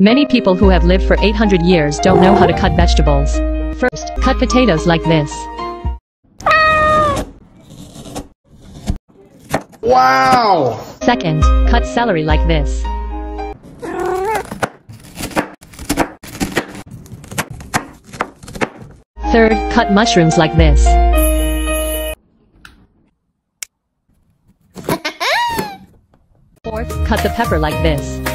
Many people who have lived for 800 years don't know how to cut vegetables. First, cut potatoes like this. Wow! Second, cut celery like this. Third, cut mushrooms like this. Fourth, cut the pepper like this.